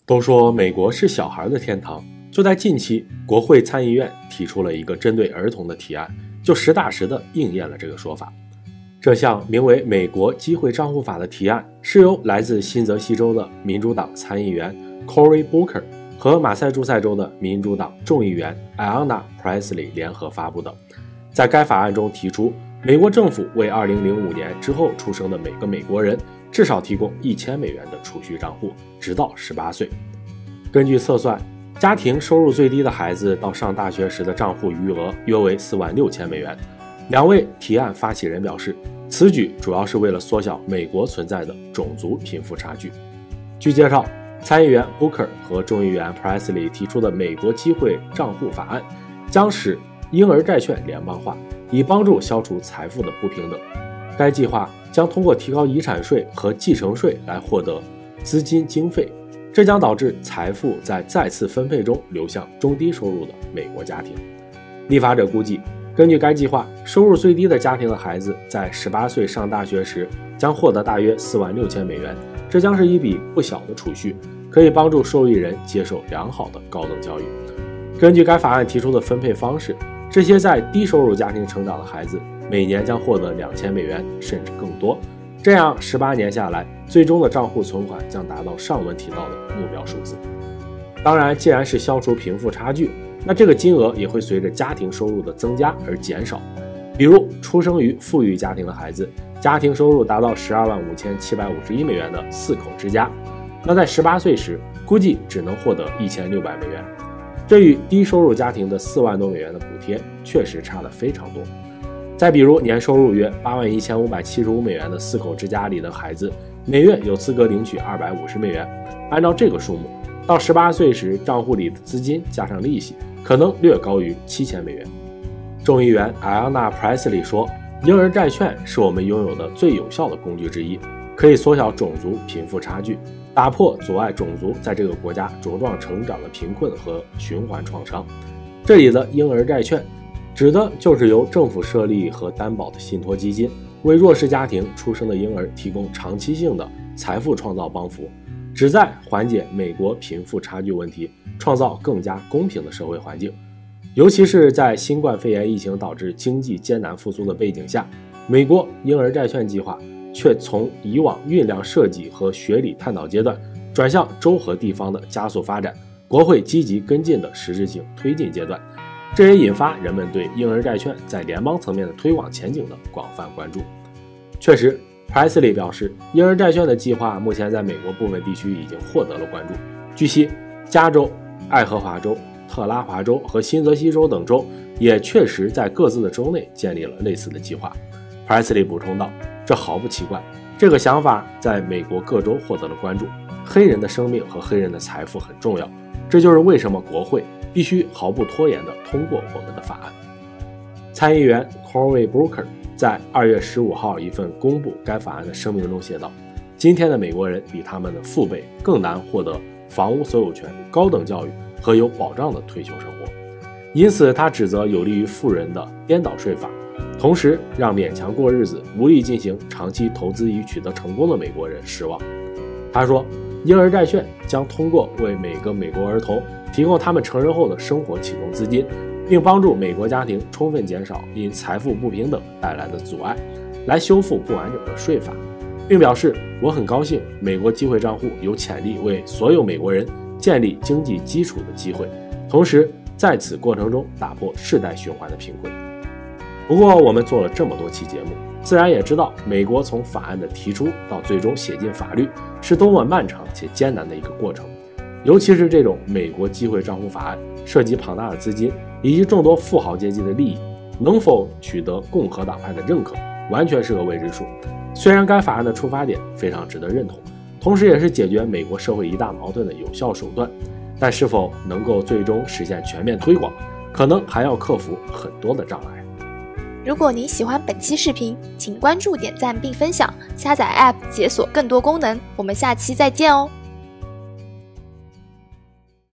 都说美国是小孩的天堂，就在近期，国会参议院提出了一个针对儿童的提案，就实打实地应验了这个说法。这项名为《美国机会账户法》的提案是由来自新泽西州的民主党参议员 Cory Booker 和马萨诸塞州的民主党众议员 Ayanna Pressley 联合发布的。在该法案中提出，美国政府为2005年之后出生的每个美国人至少提供$1000的储蓄账户，直到18岁。根据测算，家庭收入最低的孩子到上大学时的账户余额约为$46000。两位提案发起人表示，此举主要是为了缩小美国存在的种族贫富差距。据介绍，参议员 Booker 和众议员 Pressley 提出的美国机会账户法案将使婴儿债券联邦化，以帮助消除财富的不平等。该计划将通过提高遗产税和继承税来获得资金经费，这将导致财富在再次分配中流向中低收入的美国家庭。立法者估计，根据该计划，收入最低的家庭的孩子在18岁上大学时将获得大约$46000，这将是一笔不小的储蓄，可以帮助受益人接受良好的高等教育。根据该法案提出的分配方式，这些在低收入家庭成长的孩子每年将获得$2000，甚至更多。这样18年下来，最终的账户存款将达到上文提到的目标数字。当然，既然是消除贫富差距，那这个金额也会随着家庭收入的增加而减少。比如，出生于富裕家庭的孩子，家庭收入达到$125,751的4口之家，那在18岁时，估计只能获得$1600。这与低收入家庭的$4万多的补贴确实差得非常多。再比如，年收入约$81575的4口之家里的孩子，每月有资格领取$250。按照这个数目，到18岁时，账户里的资金加上利息，可能略高于$7000。众议员 Ayanna Pressley 说，婴儿债券是我们拥有的最有效的工具之一，可以缩小种族贫富差距，打破阻碍种族在这个国家茁壮成长的贫困和循环创伤。这里的婴儿债券指的就是由政府设立和担保的信托基金，为弱势家庭出生的婴儿提供长期性的财富创造帮扶，旨在缓解美国贫富差距问题，创造更加公平的社会环境。尤其是在新冠肺炎疫情导致经济艰难复苏的背景下，美国婴儿债券计划却从以往酝酿设计和学理探讨阶段转向州和地方的加速发展，国会积极跟进的实质性推进阶段。这也引发人们对婴儿债券在联邦层面的推广前景的广泛关注。确实，Pressley 表示，婴儿债券的计划目前在美国部分地区已经获得了关注。据悉，加州、爱荷华州、特拉华州和新泽西州等州也确实在各自的州内建立了类似的计划。Pressley 补充道，这毫不奇怪，这个想法在美国各州获得了关注。黑人的生命和黑人的财富很重要，这就是为什么国会必须毫不拖延地通过我们的法案。参议员 Cory Booker 在2月15号一份公布该法案的声明中写道，今天的美国人比他们的父辈更难获得房屋所有权、高等教育和有保障的退休生活。因此他指责有利于富人的颠倒税法，同时让勉强过日子、无力进行长期投资以取得成功的美国人失望。他说，婴儿债券将通过为每个美国儿童提供他们成人后的生活启动资金，并帮助美国家庭充分减少因财富不平等带来的阻碍，来修复不完整的税法，并表示，我很高兴美国机会账户有潜力为所有美国人建立经济基础的机会，同时在此过程中打破世代循环的贫困。不过我们做了这么多期节目，自然也知道美国从法案的提出到最终写进法律是多么漫长且艰难的一个过程。尤其是这种美国机会账户法案涉及庞大的资金以及众多富豪阶级的利益，能否取得共和党派的认可，完全是个未知数。虽然该法案的出发点非常值得认同，同时也是解决美国社会一大矛盾的有效手段，但是否能够最终实现全面推广，可能还要克服很多的障碍。 如果您喜欢本期视频，请关注、点赞并分享，下载 App 解锁更多功能。我们下期再见哦。